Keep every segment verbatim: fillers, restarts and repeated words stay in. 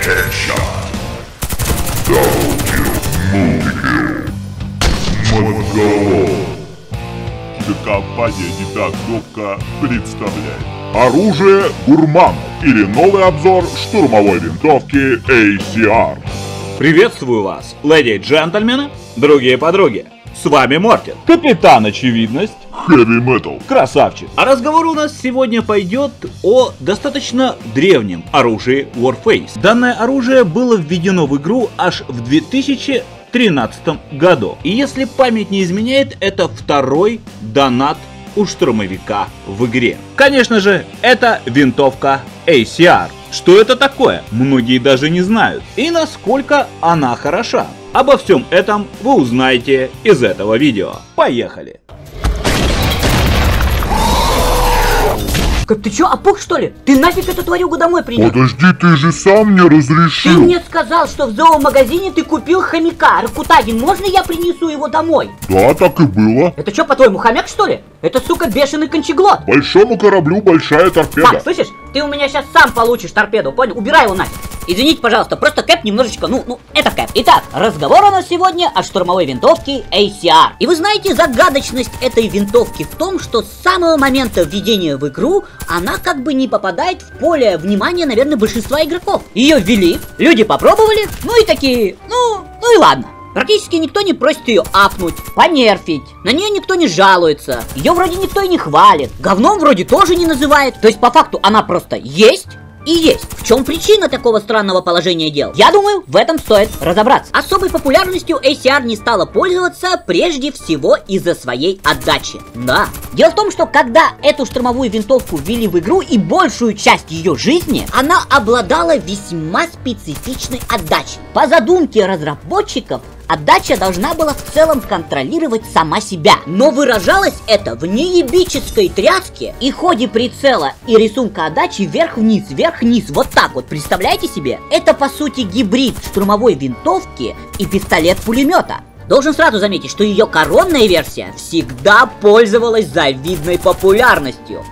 Headshot. Double kill. Multi-kill. Монголов. Компания «Не так кнопка» представляет оружие гурмана или новый обзор штурмовой винтовки эй си ар. Приветствую вас, леди и джентльмены, другие подруги. С вами Мортин, капитан Очевидность, Heavy Metal, красавчик. А разговор у нас сегодня пойдет о достаточно древнем оружии Warface. Данное оружие было введено в игру аж в две тысячи тринадцатом году. И если память не изменяет, это второй донат у штурмовика в игре. Конечно же, это винтовка эй си ар. Что это такое? Многие даже не знают. И насколько она хороша. Обо всем этом вы узнаете из этого видео. Поехали! Как ты чё, опух что ли? Ты нафиг эту тварюгу домой принял? Подожди, ты же сам мне Ты разрешил. мне сказал, что в зоомагазине ты купил хомяка. Ракутагин, можно я принесу его домой? Да, так и было. Это чё, по-твоему, хомяк что ли? Это, сука, бешеный кончеглот. Большому кораблю большая торпеда. Так, слышишь? Ты у меня сейчас сам получишь торпеду, понял? Убирай его нафиг. Извините, пожалуйста, просто Кэп немножечко, ну, ну, это Кэп. Итак, разговор у нас сегодня о штурмовой винтовке эй си ар. И вы знаете, загадочность этой винтовки в том, что с самого момента введения в игру она как бы не попадает в поле внимания, наверное, большинства игроков. Ее ввели, люди попробовали, ну и такие, ну, ну и ладно. Практически никто не просит ее апнуть, понерфить, на нее никто не жалуется, ее вроде никто и не хвалит, говном вроде тоже не называет, то есть по факту она просто есть и есть. В чем причина такого странного положения дел? Я думаю, в этом стоит разобраться. Особой популярностью эй си ар не стала пользоваться прежде всего из-за своей отдачи. Да. Дело в том, что когда эту штурмовую винтовку ввели в игру и большую часть ее жизни, она обладала весьма специфичной отдачей. По задумке разработчиков, отдача должна была в целом контролировать сама себя. Но выражалось это в неебической тряске и ходе прицела и рисунка отдачи вверх-вниз, вверх-вниз. Вот так вот, представляете себе? Это по сути гибрид штурмовой винтовки и пистолет-пулемета. Должен сразу заметить, что ее коронная версия всегда пользовалась завидной популярностью.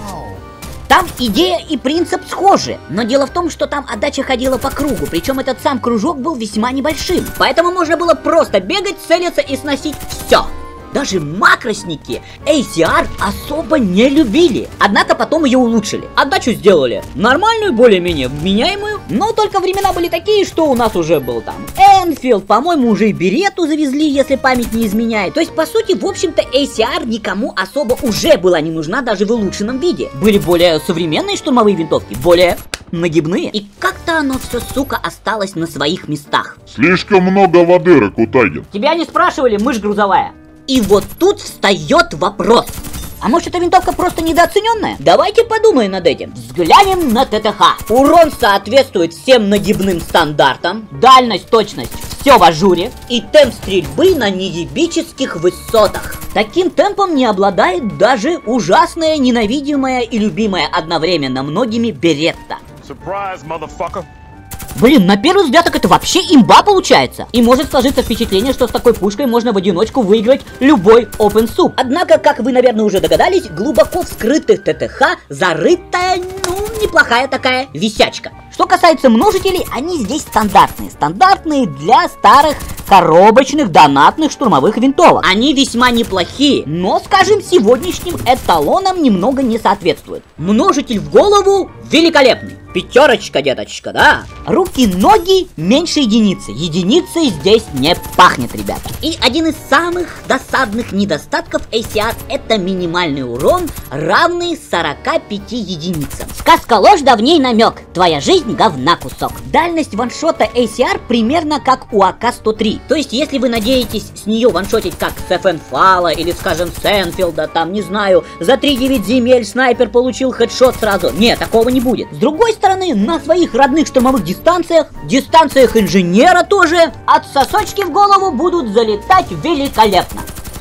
Там идея и принцип схожи, но дело в том, что там отдача ходила по кругу, причем этот сам кружок был весьма небольшим. Поэтому можно было просто бегать, целиться и сносить все. Даже макросники эй си ар особо не любили. Однако потом ее улучшили. Отдачу сделали нормальную, более-менее вменяемую. Но только времена были такие, что у нас уже был там Энфилд, по-моему, уже и Беретту завезли, если память не изменяет. То есть, по сути, в общем-то, эй си ар никому особо уже была не нужна даже в улучшенном виде. Были более современные штурмовые винтовки, более нагибные. И как-то оно все, сука, осталось на своих местах. Слишком много воды, Ракутагин. Тебя не спрашивали, мышь грузовая. И вот тут встает вопрос. А может, эта винтовка просто недооцененная? Давайте подумаем над этим. Взглянем на тэ тэ ха. Урон соответствует всем нагибным стандартам. Дальность, точность, все в ажуре. И темп стрельбы на неебических высотах. Таким темпом не обладает даже ужасная, ненавидимая и любимая одновременно многими Беретта. Surprise, motherfucker. Блин, на первый взгляд так это вообще имба получается. И может сложиться впечатление, что с такой пушкой можно в одиночку выиграть любой open суп. Однако, как вы, наверное, уже догадались, глубоко в скрытых тэ тэ ха зарытая, ну, неплохая такая висячка. Что касается множителей, они здесь стандартные. Стандартные для старых коробочных донатных штурмовых винтовок. Они весьма неплохие, но, скажем, сегодняшним эталонам немного не соответствуют. Множитель в голову великолепный. Пятерочка, деточка, да? Руки, ноги меньше единицы. Единицей здесь не пахнет, ребята. И один из самых досадных недостатков эй си ар это минимальный урон, равный сорока пяти единицам. Сказка ложь, давней намек. Твоя жизнь говна кусок. Дальность ваншота эй си ар примерно как у а ка сто три. То есть, если вы надеетесь с нее ваншотить как с эф эн Фала или, скажем, с Энфилда, там, не знаю, за три-девять земель снайпер получил хедшот сразу. Нет, такого не будет. С другой стороны, на своих родных штурмовых дистанциях, дистанциях инженера тоже, от сосочки в голову будут залетать великолепно.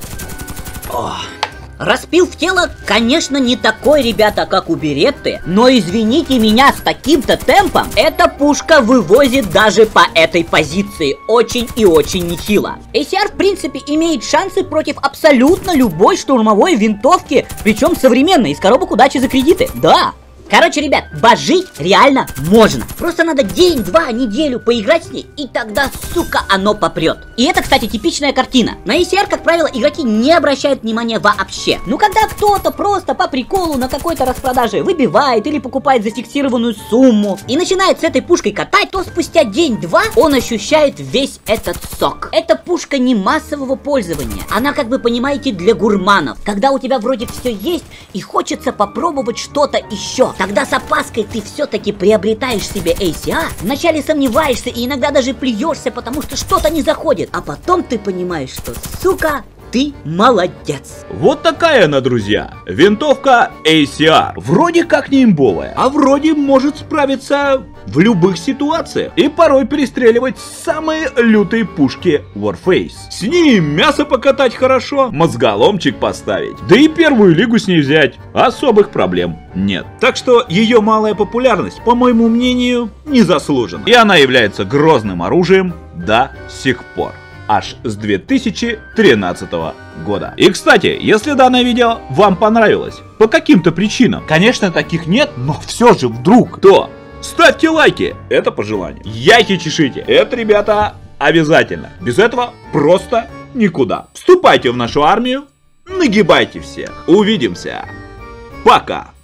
Ох. Распил в тело, конечно, не такой, ребята, как у Беретты, но извините меня, с таким-то темпом эта пушка вывозит даже по этой позиции очень и очень нехило. эй си ар, в принципе, имеет шансы против абсолютно любой штурмовой винтовки, причем современной, из коробок удачи за кредиты. Да, Короче, ребят, божить реально можно. Просто надо день, два, неделю поиграть с ней, и тогда, сука, оно попрет. И это, кстати, типичная картина. На эй си ар, как правило, игроки не обращают внимания вообще. Ну, когда кто-то просто по приколу на какой-то распродаже выбивает или покупает за фиксированную сумму и начинает с этой пушкой катать, то спустя день-два он ощущает весь этот сок. Эта пушка не массового пользования. Она, как вы понимаете, для гурманов. Когда у тебя вроде все есть и хочется попробовать что-то еще. Тогда с опаской ты все-таки приобретаешь себе эй си ар. Вначале сомневаешься и иногда даже плюешься, потому что что-то не заходит. А потом ты понимаешь, что, сука, ты молодец. Вот такая она, друзья. Винтовка эй си ар. Вроде как не имбовая, а вроде может справиться в любых ситуациях и порой перестреливать самые лютые пушки Warface. С ней мясо покатать хорошо, мозголомчик поставить, да и первую лигу с ней взять особых проблем нет. Так что ее малая популярность, по моему мнению, не заслужена. И она является грозным оружием до сих пор. Аж с две тысячи тринадцатого года. И, кстати, если данное видео вам понравилось, по каким-то причинам, конечно, таких нет, но все же вдруг, то ставьте лайки, это по желанию. Яйки чешите, это, ребята, обязательно. Без этого просто никуда. Вступайте в нашу армию, нагибайте всех. Увидимся. Пока.